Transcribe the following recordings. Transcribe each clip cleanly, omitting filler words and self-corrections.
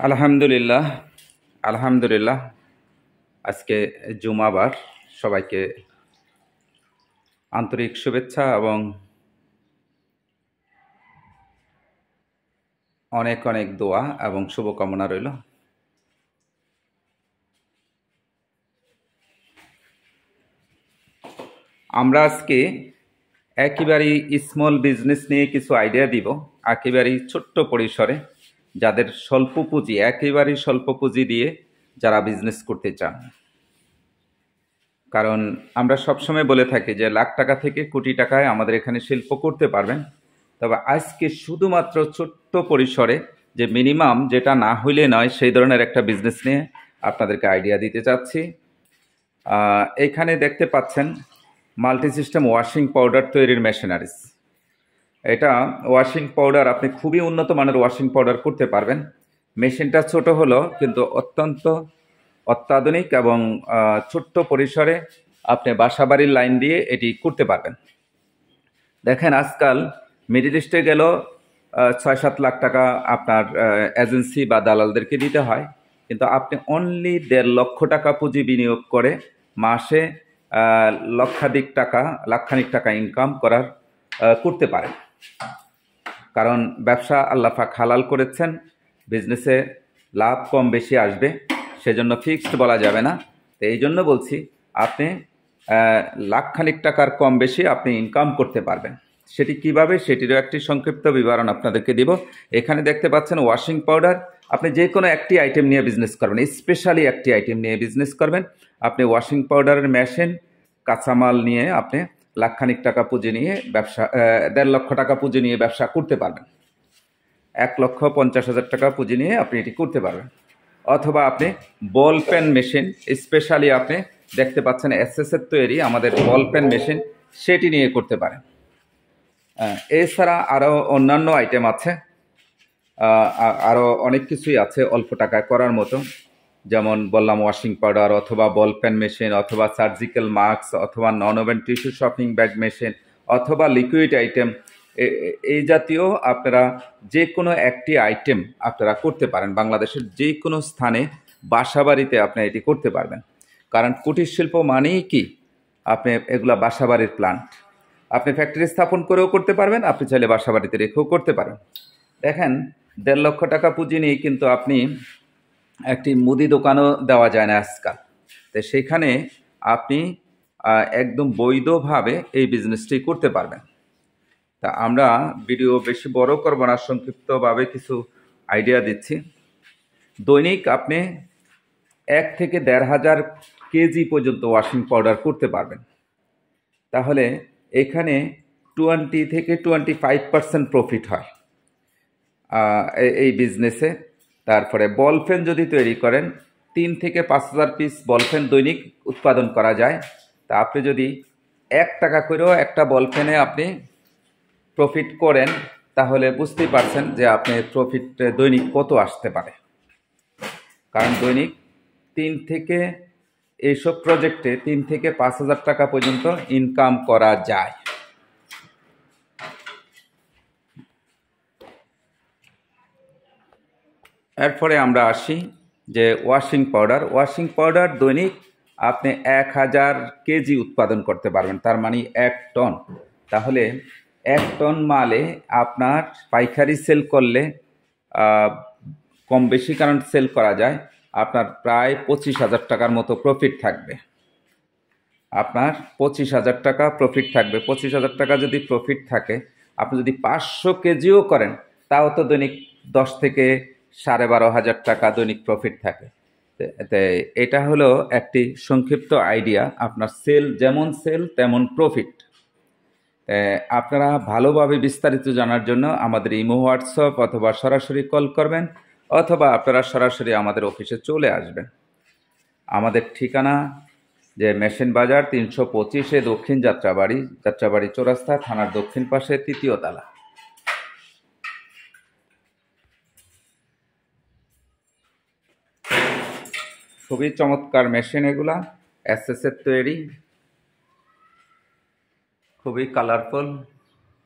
আলহামদুলিল্লাহ আলহামদুলিল্লাহ। আজকে জুমাবার, সবাইকে আন্তরিক শুভেচ্ছা এবং অনেক অনেক দোয়া এবং শুভকামনা রইল। আমরা আজকে একেবারেই স্মল বিজনেস নিয়ে কিছু আইডিয়া দিব, একেবারেই ছোট্ট পরিসরে, যাদের স্বল্প পুঁজি, একেবারেই স্বল্প পুঁজি দিয়ে যারা বিজনেস করতে চান। কারণ আমরা সবসময় বলে থাকি যে লাখ টাকা থেকে কোটি টাকায় আমাদের এখানে শিল্প করতে পারবেন। তবে আজকে শুধুমাত্র ছোট্ট পরিসরে, যে মিনিমাম যেটা না হইলে নয়, সেই ধরনের একটা বিজনেস নিয়ে আপনাদেরকে আইডিয়া দিতে চাচ্ছি। এখানে দেখতে পাচ্ছেন মাল্টি সিস্টেম ওয়াশিং পাউডার তৈরির মেশিনারিজ। এটা ওয়াশিং পাউডার, আপনি খুবই উন্নত মানের ওয়াশিং পাউডার করতে পারবেন। মেশিনটা ছোট হলো কিন্তু অত্যন্ত অত্যাধুনিক এবং ছোট্ট পরিসরে আপনি বাসাবাড়ির লাইন দিয়ে এটি করতে পারবেন। দেখেন, আজকাল মিডল ইস্টে গেল ৬-৭ লাখ টাকা আপনার এজেন্সি বা দালালদেরকে দিতে হয়, কিন্তু আপনি অনলি ১.৫ লক্ষ টাকা পুঁজি বিনিয়োগ করে মাসে লাখখানিক টাকা ইনকাম করতে পারেন। কারণ ব্যবসা আল্লাহ পাক হালাল করেছেন, বিজনেসে লাভ কম বেশি আসবে, সেজন্য ফিক্সড বলা যাবে না। তো এই জন্য বলছি, আপনি লাখখানিক টাকার কম বেশি আপনি ইনকাম করতে পারবেন। সেটি কিভাবে, সেটিরও একটি সংক্ষিপ্ত বিবরণ আপনাদেরকে দিব। এখানে দেখতে পাচ্ছেন ওয়াশিং পাউডার। আপনি যে কোনো একটি আইটেম নিয়ে বিজনেস করবেন, স্পেশালি একটি আইটেম নিয়ে বিজনেস করবেন। আপনি ওয়াশিং পাউডারের মেশিন, কাঁচামাল নিয়ে আপনি লাখখানিক টাকা পুঁজি নিয়ে ব্যবসা, ১.৫ লক্ষ টাকা পুঁজি নিয়ে ব্যবসা করতে পারবেন। ১,৫০,০০০ টাকা পুঁজি নিয়ে আপনি এটি করতে পারবেন। অথবা আপনি বল পেন মেশিন, স্পেশালি আপনি দেখতে পাচ্ছেন এসএসের তৈরি আমাদের বল পেন মেশিন, সেটি নিয়ে করতে পারেন। এছাড়া আরও অন্যান্য আইটেম আছে, আরও অনেক কিছুই আছে অল্প টাকায় করার মতো। যেমন বললাম ওয়াশিং পাউডার, অথবা বল পেন মেশিন, অথবা সার্জিক্যাল মাস্ক, অথবা non woven tissue shopping bag machine, অথবা লিকুইড আইটেম। এই জাতীয় আপনারা যে কোনো একটি আইটেম আপনারা করতে পারেন। বাংলাদেশের যে কোনো স্থানে বাসাবাড়িতে আপনি এটি করতে পারবেন। কারণ কুটির শিল্প মানেই কি, আপনি এগুলা বাসাবাড়ির প্ল্যান্ট। আপনি ফ্যাক্টরি স্থাপন করেও করতে পারবেন, আপনি চাইলে বাসাবাড়িতে রেখেও করতে পারেন। দেখেন, ১.৫ লক্ষ টাকা পুঁজি নিয়ে কিন্তু আপনি একটি মুদি দোকানও দেওয়া যায় না আজকাল। তো সেখানে আপনি একদম বৈধভাবে এই বিজনেসটি করতে পারবেন। তা আমরা ভিডিও বেশি বড় করব না, সংক্ষিপ্তভাবে কিছু আইডিয়া দিচ্ছি। দৈনিক আপনি ১ থেকে ১,৫০০ কেজি পর্যন্ত ওয়াশিং পাউডার করতে পারবেন। তাহলে এখানে 20 থেকে 25% প্রফিট হয় এই বিজনেসে। তারপরে বল পেন যদি তৈরি করেন, ৩ থেকে ৫,০০০ পিস বল পেন দৈনিক উৎপাদন করা যায়। তা আপনি যদি ১ টাকা করেও একটা বল পেনে আপনি প্রফিট করেন, তাহলে বুঝতেই পারছেন যে আপনি প্রফিট দৈনিক কত আসতে পারে। কারণ দৈনিক এইসব প্রজেক্টে ৩ থেকে ৫,০০০ টাকা পর্যন্ত ইনকাম করা যায়। এরপরে আমরা আসি যে ওয়াশিং পাউডার দৈনিক আপনি ১,০০০ কেজি উৎপাদন করতে পারবেন, তার মানে ১ টন। তাহলে ১ টন মালে আপনার পাইকারি সেল করলে কম বেশি, কারণ সেল করা যায়, আপনার প্রায় ২৫,০০০ টাকার মতো প্রফিট থাকবে। আপনার ২৫,০০০ টাকা প্রফিট থাকবে। ২৫,০০০ টাকা যদি প্রফিট থাকে, আপনি যদি ৫০০ কেজিও করেন, তাও তো দৈনিক ১০ থেকে ১২,৫০০ টাকা দৈনিক প্রফিট থাকে। এটা হলো একটি সংক্ষিপ্ত আইডিয়া। আপনার যেমন সেল তেমন প্রফিট। আপনারা ভালোভাবে বিস্তারিত জানার জন্য আমাদের ইমো, হোয়াটসঅ্যাপ অথবা সরাসরি কল করবেন, অথবা আপনারা সরাসরি আমাদের অফিসে চলে আসবেন। আমাদের ঠিকানা যে মেশিন বাজার ৩২৫ দক্ষিণ যাত্রাবাড়ি চৌরাস্তা, থানার দক্ষিণ পাশে, ৩য় তলা। খুবই চমৎকার মেশিন এগুলা, এসএসের তৈরি, খুবই কালারফুল।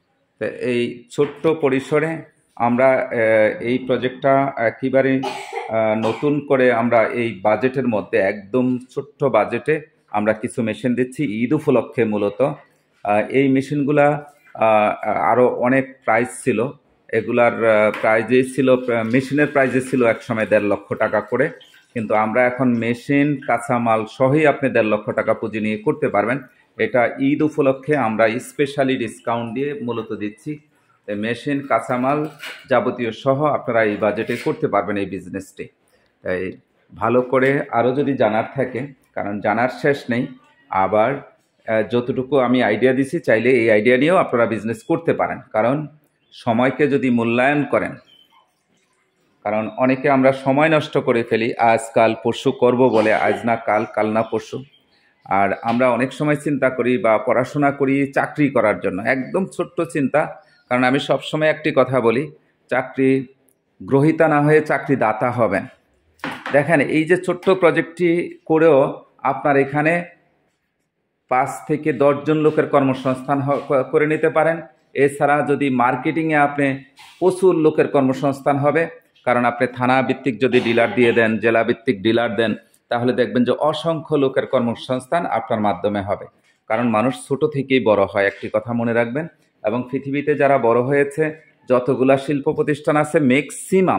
এই ছোট্ট পরিসরে আমরা এই প্রজেক্টটা একেবারে নতুন করে আমরা এই বাজেটের মধ্যে একদম ছোট্ট বাজেটে আমরা কিছু মেশিন দিচ্ছি ঈদ উপলক্ষে মূলত। এই মেশিনগুলা আরও অনেক প্রাইস ছিল, এগুলার প্রাইজেই ছিল, মেশিনের প্রাইজে ছিল একসময় 1.5 লক্ষ টাকা করে, কিন্তু আমরা এখন মেশিন কাঁচামাল সহই আপনি 1.5 লক্ষ টাকা পুঁজি নিয়ে করতে পারবেন। এটা ঈদ উপলক্ষে আমরা স্পেশালি ডিসকাউন্ট দিয়ে মূলত দিচ্ছি। মেশিন কাঁচামাল যাবতীয় সহ আপনারা এই বাজেটে করতে পারবেন এই বিজনেসটি। তাই ভালো করে আরও যদি জানার থাকে, কারণ জানার শেষ নেই, আবার যতটুকু আমি আইডিয়া দিছি চাইলে এই আইডিয়া নিয়েও আপনারা বিজনেস করতে পারেন, কারণ সময়কে যদি মূল্যায়ন করেন, কারণ অনেকে আমরা সময় নষ্ট করে ফেলি, আজ কাল পরশু করব বলে, আজ না কাল, কাল না পরশু। আর আমরা অনেক সময় চিন্তা করি বা পড়াশোনা করি চাকরি করার জন্য, একদম ছোট্ট চিন্তা। কারণ আমি সবসময় একটি কথা বলি, চাকরি গ্রহীতা না হয়ে চাকরি দাতা হবেন। দেখেন এই যে ছোট্ট প্রজেক্টটি করেও আপনার এখানে 5 থেকে 10 জন লোকের কর্মসংস্থান করে নিতে পারেন। এছাড়া যদি মার্কেটিংয়ে আপনি প্রচুর লোকের কর্মসংস্থান হবে, কারণ আপনি থানা ভিত্তিক যদি ডিলার দিয়ে দেন, জেলা ভিত্তিক ডিলার দেন, তাহলে দেখবেন যে অসংখ্য লোকের কর্মসংস্থান আপনার মাধ্যমে হবে। কারণ মানুষ ছোট থেকেই বড় হয়, একটি কথা মনে রাখবেন। এবং পৃথিবীতে যারা বড় হয়েছে, যতগুলা শিল্প প্রতিষ্ঠান আছে, ম্যাক্সিমাম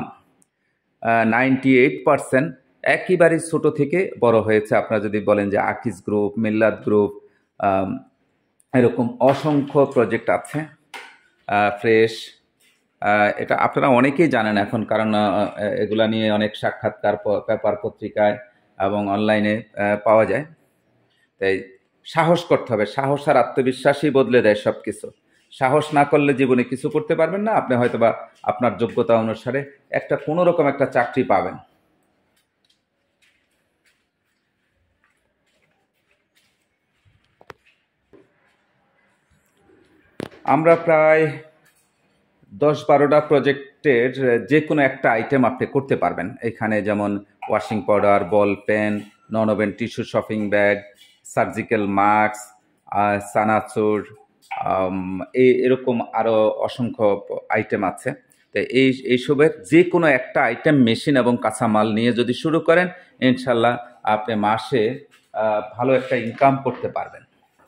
98% একেবারেই ছোট থেকে বড় হয়েছে। আপনারা যদি বলেন যে আকিজ গ্রুপ, মিল্লাত গ্রুপ, এরকম অসংখ্য প্রজেক্ট আছে, ফ্রেশ, এটা আপনারা অনেকেই জানেন এখন, কারণ এগুলা নিয়ে অনেক সাক্ষাৎকার পেপার পত্রিকায় এবং অনলাইনে পাওয়া যায়। তাই সাহস করতে হবে, সাহস আর আত্মবিশ্বাসই বদলে দেয় সব কিছু। সাহস না করলে জীবনে কিছু করতে পারবেন না। আপনি হয়তোবা আপনার যোগ্যতা অনুসারে কোনো রকম একটা চাকরি পাবেন। আমরা প্রায় 10-12টা প্রজেক্টের যে কোনো একটা আইটেম আপনি করতে পারবেন এখানে, যেমন washing powder, ball pen, non woven tissue shopping bag, surgical mask, সানাচুর, এরকম আরও অসংখ্য আইটেম আছে। তো এইসবের যে কোনো একটা আইটেম মেশিন এবং কাঁচামাল নিয়ে যদি শুরু করেন, ইনশাল্লাহ আপনি মাসে ভালো একটা ইনকাম করতে পারবেন।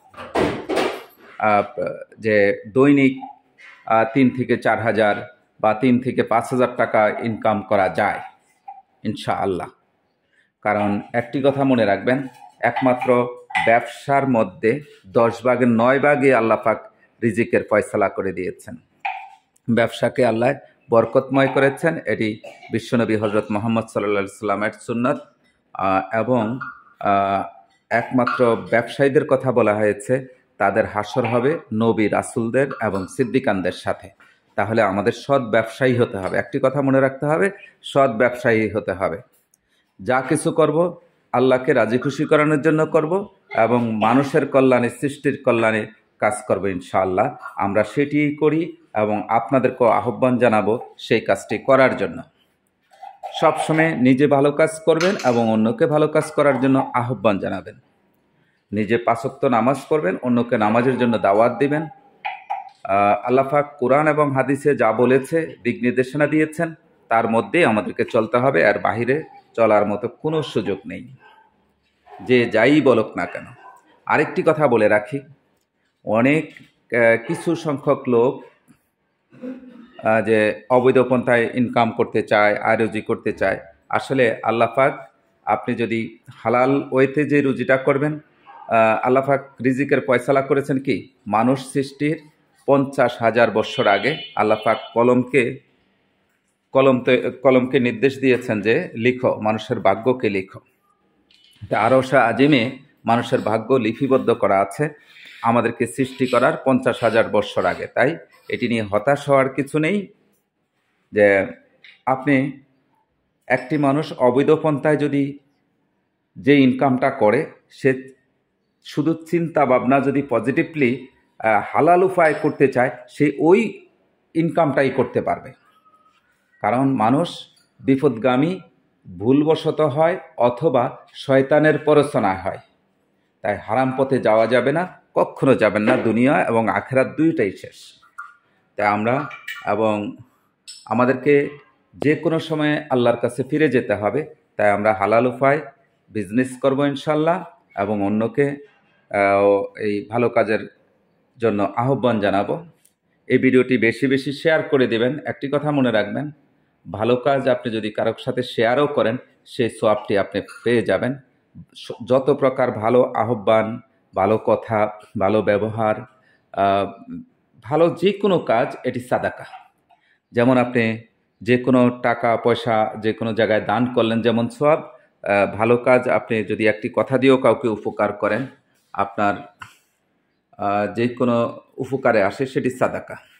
যে দৈনিক 3 থেকে 4 হাজার বা 3 থেকে 5 হাজার টাকা ইনকাম করা যায় ইনশাআল্লাহ। কারণ একটি কথা মনে রাখবেন, একমাত্র ব্যবসার মধ্যে 10 ভাগের 9 ভাগে আল্লাহ পাক রিজিকের ফয়সালা করে দিয়েছেন। ব্যবসাকে আল্লাহ বরকতময় করেছেন, এটি বিশ্বনবী হজরত মুহাম্মদ সাল্লাল্লাহু আলাইহি সাল্লামের সুন্নাত। এবং একমাত্র ব্যবসায়ীদের কথা বলা হয়েছে, তাদের হাসর হবে নবী রাসূলদের এবং সিদ্দিকানদের সাথে। তাহলে আমাদের সৎ ব্যবসায়ী হতে হবে। একটি কথা মনে রাখতে হবে, সৎ ব্যবসায়ী হতে হবে। যা কিছু করব আল্লাহকে রাজি খুশি করানোর জন্য করব এবং মানুষের কল্যাণে, সৃষ্টির কল্যাণে কাজ করব ইনশাআল্লাহ। আমরা সেটিই করি এবং আপনাদেরকেও আহ্বান জানাবো সেই কাজটি করার জন্য। সবসময় নিজে ভালো কাজ করবেন এবং অন্যকে ভালো কাজ করার জন্য আহ্বান জানাবেন। নিজে 5 ওয়াক্ত নামাজ পড়বেন, অন্যকে নামাজের জন্য দাওয়াত দিবেন। আল্লাহ পাক কোরআন এবং হাদিসে যা বলেছে, দিক নির্দেশনা দিয়েছেন, তার মধ্যেই আমাদেরকে চলতে হবে। আর বাহিরে চলার মতো কোনো সুযোগ নেই, যে যাই বলুক না কেন। আরেকটি কথা বলে রাখি, অনেক কিছু সংখ্যক লোক যে অবৈধ পন্থায় ইনকাম করতে চায়, আয় রুজি করতে চায়। আসলে আল্লাহ পাক, আপনি যদি হালাল ওয়েতে যে রুজিটা করবেন, আল্লাহ পাক রিজিকের ফয়সালা করেছেন কি, মানুষ সৃষ্টির 50,000 বছর আগে আল্লাহ পাক কলমকে নির্দেশ দিয়েছেন যে লিখো, মানুষের ভাগ্যকে লিখো। আরশে আজিমে মানুষের ভাগ্য লিপিবদ্ধ করা আছে আমাদেরকে সৃষ্টি করার 50,000 বছর আগে। তাই এটি নিয়ে হতাশ হওয়ার কিছু নেই। যে আপনি একটি মানুষ অবৈধ পন্থায় যদি যে ইনকামটা করে, সে শুধু চিন্তা ভাবনা যদি পজিটিভলি হালাল উপায় করতে চায়, সে ওই ইনকামটাই করতে পারবে। কারণ মানুষ বিপদগামী ভুলবশত হয় অথবা শয়তানের প্ররোচনায় হয়। তাই হারাম পথে যাওয়া যাবে না, কখনো যাবেন না। দুনিয়া এবং আখিরাত দুইটাই শেষ। তাই আমরা এবং আমাদেরকে যে কোনো সময়ে আল্লাহর কাছে ফিরে যেতে হবে। তাই আমরা হালাল উপায় বিজনেস করব ইনশাল্লাহ, এবং অন্যকে এই ভালো কাজের জন্য আহ্বান জানাবো। এই ভিডিওটি বেশি বেশি শেয়ার করে দিবেন। একটি কথা মনে রাখবেন, ভালো কাজ আপনি যদি কারোর সাথে শেয়ারও করেন, সেই সোয়াবটি আপনি পেয়ে যাবেন। যত প্রকার ভালো আহ্বান, ভালো কথা, ভালো ব্যবহার, ভালো যে কোনো কাজ, এটি সাদাকা। যেমন আপনি যে কোনো টাকা পয়সা যে কোনো জায়গায় দান করলেন যেমন সোয়াব, ভালো কাজ আপনি যদি একটি কথা দিয়েও কাউকে উপকার করেন, আপনার যে কোনো উপকারে আসে সেটি সাদাকা।